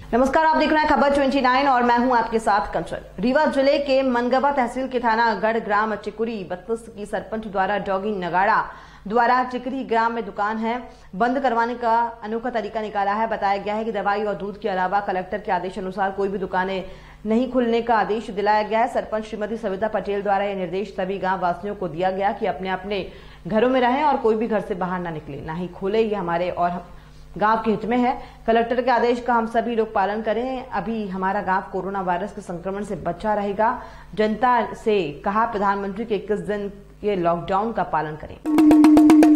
नमस्कार, आप देख रहे हैं खबर 29 और मैं हूं आपके साथ कंचन। रीवा जिले के मनगवा तहसील के थाना गढ़ ग्राम चिकुरी 32 की सरपंच द्वारा डॉगी नगाड़ा द्वारा चिकरी ग्राम में दुकान है बंद करवाने का अनोखा तरीका निकाला है। बताया गया है कि दवाई और दूध के अलावा कलेक्टर के आदेश अनुसार कोई भी दुकानें नहीं खुलने का आदेश दिलाया गया है। सरपंच श्रीमती सविता पटेल द्वारा यह निर्देश सभी गांव वासियों को दिया गया कि अपने अपने घरों में रहें और कोई भी घर से बाहर ना निकले, ना ही खोले। ये हमारे और गांव के हित में है। कलेक्टर के आदेश का हम सभी लोग पालन करें। अभी हमारा गांव कोरोना वायरस के संक्रमण से बचा रहेगा। जनता से कहा प्रधानमंत्री के 21 दिन के लॉकडाउन का पालन करें।